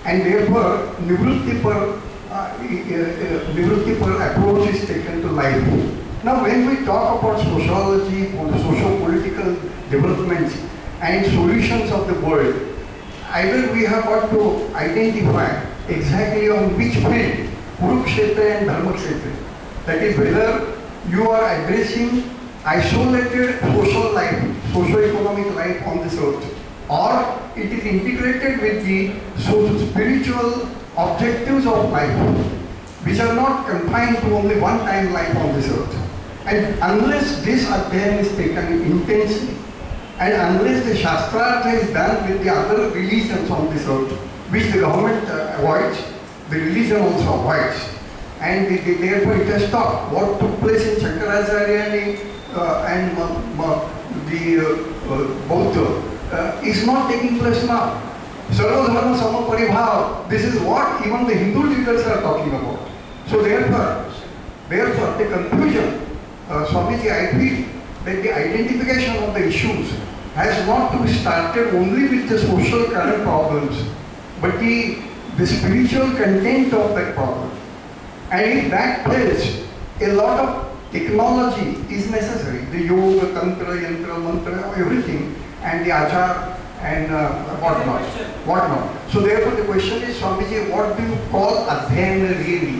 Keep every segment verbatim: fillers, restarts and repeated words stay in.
and therefore Nivrutti per, uh, uh, Nivrutti per approach is taken to life. Now when we talk about sociology, socio-political developments and solutions of the world, either we have got to identify exactly on which field, Kurukshetra and Dharmakshetra, that is whether you are addressing isolated social life, socio-economic life on this earth, or it is integrated with the spiritual objectives of life, which are not confined to only one time life on this earth. And unless this adhyayana is taken intensely, and unless the Shastrartha is done with the other religions on this earth, which the government uh, avoids, the religion also avoids, and the, the, therefore it has stopped. What took place in Shankaracharya uh, and uh, the uh, uh, Buddha uh, is not taking place now. Sarva Dharma Sama Paribhav, this is what even the Hindu leaders are talking about. So therefore, therefore the conclusion, uh, Swamiji, I feel that the identification of the issues has not to be started only with the social current problems, but the, the spiritual content of that problem. And in that place, a lot of technology is necessary. The yoga, tantra, yantra, mantra, everything, and the achar and uh, whatnot, whatnot. So therefore the question is, Swamiji, what do you call adhyayana really?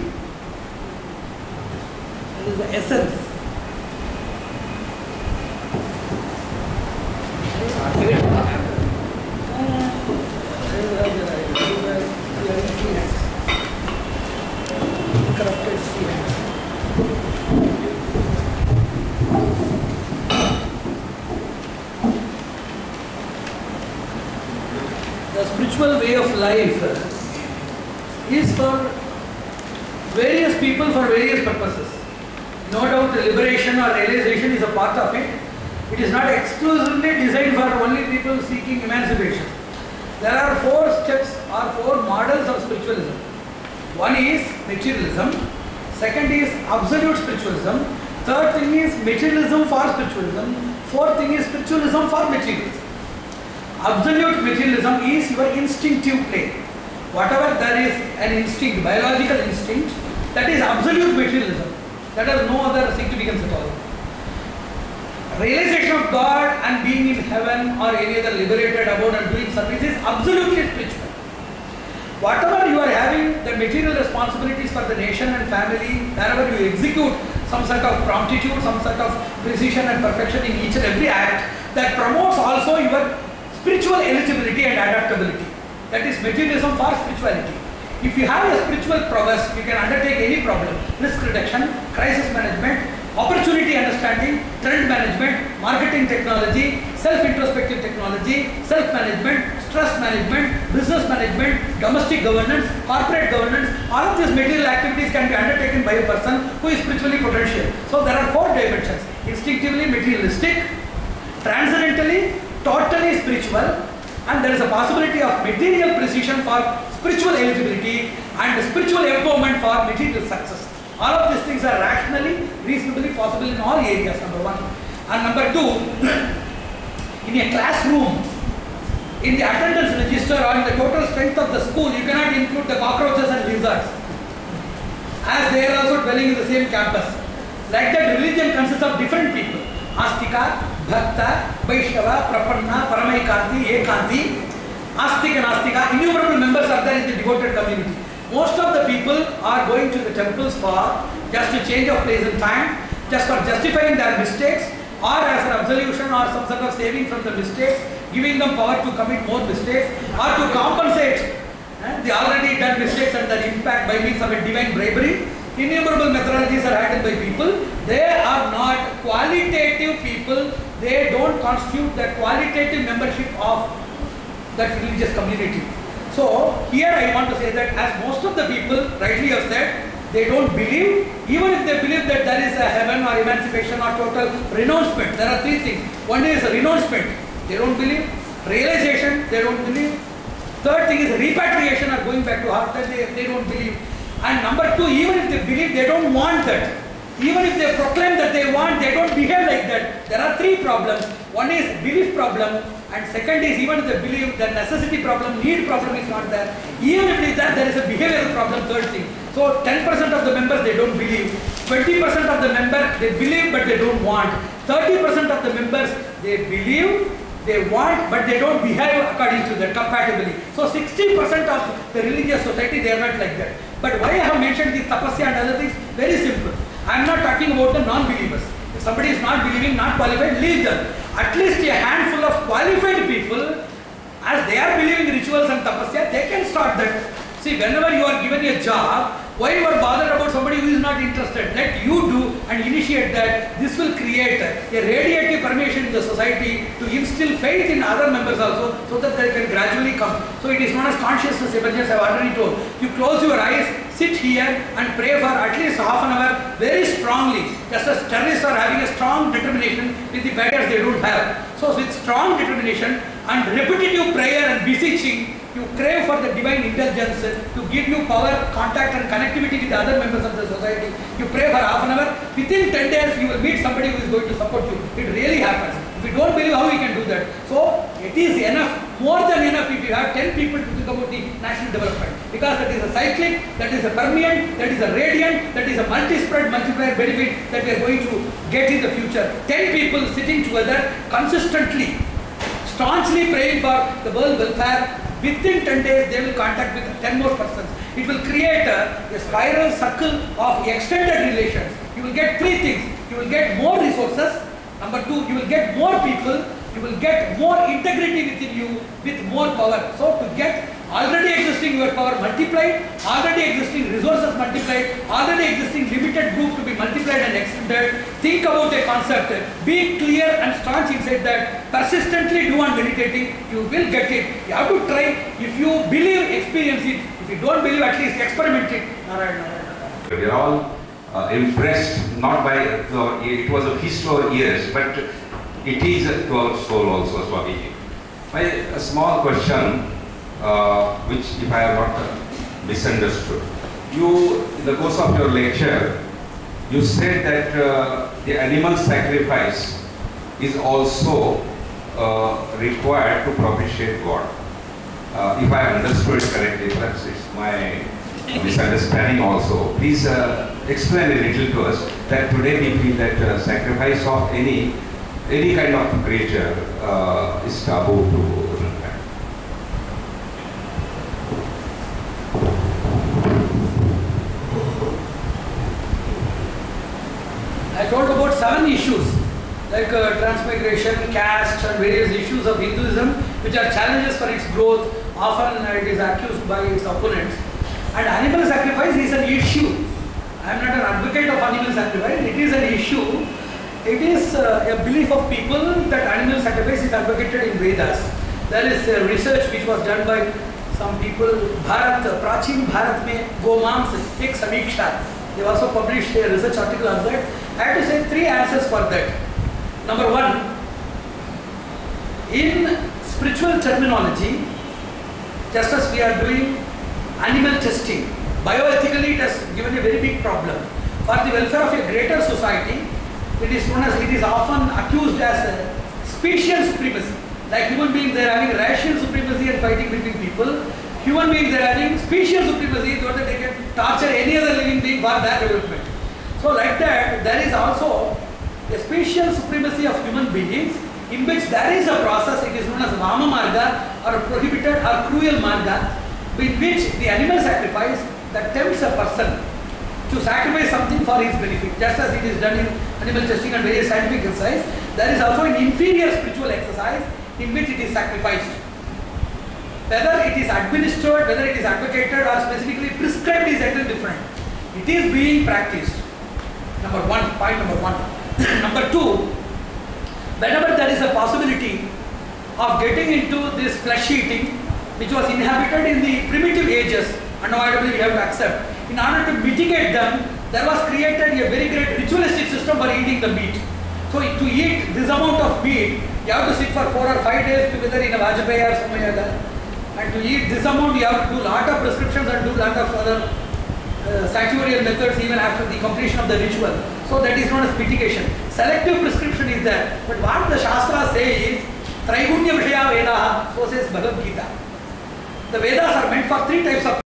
It is the essence. The spiritual way of life is for various people for various purposes. No doubt liberation or realization is a part of it. It is not exclusively designed for only people seeking emancipation. There are four steps or four models of spiritualism. One is materialism, second is absolute spiritualism, third thing is materialism for spiritualism, fourth thing is spiritualism for materialism. Absolute materialism is your instinctive plane. Whatever there is an instinct, biological instinct, that is absolute materialism. That has no other significance at all. Realization of God and being in heaven or any other liberated abode and doing service is absolutely spiritual. Whatever you are having the material responsibilities for the nation and family, wherever you execute some sort of promptitude, some sort of precision and perfection in each and every act, that promotes also your spiritual eligibility and adaptability. That is materialism for spirituality. If you have a spiritual prowess, you can undertake any problem. Risk reduction, crisis management, opportunity understanding, trend management, marketing technology, self-introspective technology, self-management, stress management, business management, domestic governance, corporate governance, all of these material activities can be undertaken by a person who is spiritually potential. So there are four dimensions: instinctively materialistic, transcendentally, totally spiritual, and there is a possibility of material precision for spiritual eligibility and spiritual empowerment for material success. All of these things are rationally, reasonably possible in all areas, number one. And number two, in a classroom, in the attendance register or in the total strength of the school, you cannot include the cockroaches and lizards, as they are also dwelling in the same campus. Like that, religion consists of different people: Astika, Bhakta, Vaishnava, Prapanna, Paramaikanti, Ekanti, Astika and Astika. Innumerable members are there in the devoted community. Most of the people are going to the temples for just a change of place and time, just for justifying their mistakes, or as an absolution or some sort of saving from the mistakes, giving them power to commit more mistakes, or to compensate eh, the already done mistakes and their impact by means of a divine bribery. Innumerable methodologies are handled by people. They are not qualitative people. They don't constitute the qualitative membership of that religious community. So here I want to say that as most of the people rightly have said, they don't believe, even if they believe that there is a heaven or emancipation or total renouncement. There are three things. One is renouncement, they don't believe. Realization, they don't believe. Third thing is repatriation or going back to heart, that they, they don't believe. And number two, even if they believe, they don't want that. Even if they proclaim that they want, they don't behave like that. There are three problems. One is belief problem, And second is, even if they believe the necessity problem, need problem is not there. Even if it is there, there is a behavioral problem, third thing. So ten percent of the members they don't believe, twenty percent of the members they believe but they don't want, thirty percent of the members they believe, they want but they don't behave according to that compatibly. So sixty percent of the religious society they are not like that. But why I have mentioned the tapasya and other things? Very simple. I am not talking about the non-believers. If somebody is not believing, not qualified, leave them. At least a handful of qualified people, as they are believing rituals and tapasya, they can start that. See, whenever you are given a job, why you are bothered about somebody who is not interested? Let you do and initiate that. This will create a radiative permeation in the society to instill faith in other members also, so that they can gradually come. So it is known as consciousness emergence. I have already told. You close your eyes, sit here and pray for at least half an hour very strongly. Just as terrorists are having a strong determination with the batters they don't have. So with strong determination and repetitive prayer and beseeching, you crave for the divine intelligence to give you power, contact and connectivity with the other members of the society. You pray for half an hour, within ten days you will meet somebody who is going to support you. It really happens. If you don't believe, how we can do that? So it is enough, more than enough if you have ten people to think about the national development. Because that is a cyclic, that is a permeant, that is a radiant, that is a multi-spread, multiplier benefit that we are going to get in the future. ten people sitting together consistently, staunchly praying for the world welfare. Within ten days, they will contact with ten more persons. It will create a, a spiral circle of extended relations. You will get three things. You will get more resources. Number two, you will get more people. You will get more integrity within you with more power. So to get already existing your power multiplied, already existing resources multiplied, already existing limited group to be multiplied and extended, think about a concept, be clear and staunch inside that, persistently do on meditating, you will get it. You have to try. If you believe, experience it. If you don't believe, at least experiment it. Narayana, Narayana. We are all uh, impressed, not by, uh, it was a feast to our ears, but it is to our soul also, Swamiji. My a small question, uh, which if I have not uh, misunderstood. You, in the course of your lecture, you said that uh, the animal sacrifice is also uh, required to propitiate God. Uh, if I understood it correctly, perhaps it's my misunderstanding also. Please uh, explain a little to us that today we feel that uh, sacrifice of any any kind of creature uh, is taboo to mankind. I told about seven issues like uh, transmigration, caste and various issues of Hinduism which are challenges for its growth. Often uh, it is accused by its opponents. And animal sacrifice is an issue. I am not an advocate of animal sacrifice. It is an issue. It is uh, a belief of people that animal sacrifice is advocated in Vedas. There is uh, research which was done by some people. Bharat, Prachin Bharat mein Gomams ek samiksha. They also published a research article on that. I have to say three answers for that. Number one, in spiritual terminology, just as we are doing animal testing, bioethically it has given a very big problem. For the welfare of a greater society, it is known as, it is often accused as a special supremacy. Like human beings, they are having racial supremacy and fighting between people. Human beings, they are having special supremacy so that they can torture any other living being for their development. So like that, there is also a special supremacy of human beings in which there is a process, it is known as Vama Marga or prohibited or cruel Marga, in which the animal sacrifice that tempts a person to sacrifice something for his benefit, just as it is done in animal testing and various scientific exercise. There is also an inferior spiritual exercise in which it is sacrificed. Whether it is administered, whether it is advocated or specifically prescribed is a little different. It is being practiced. Number one, point number one. Number two, whenever there is a possibility of getting into this flesh eating, which was inhabited in the primitive ages, unavoidably we have to accept. In order to mitigate them, there was created a very great ritualistic system for eating the meat. So to eat this amount of meat, you have to sit for four or five days together in a Vajpayee or somewhere like that. And to eat this amount, you have to do a lot of prescriptions and do a lot of other uh, sanctuarial methods even after the completion of the ritual. So that is known as mitigation. Selective prescription is there. But what the Shastras say is, Traigunya Vishaya Vedaha, so says Bhagavad Gita. The Vedas are meant for three types of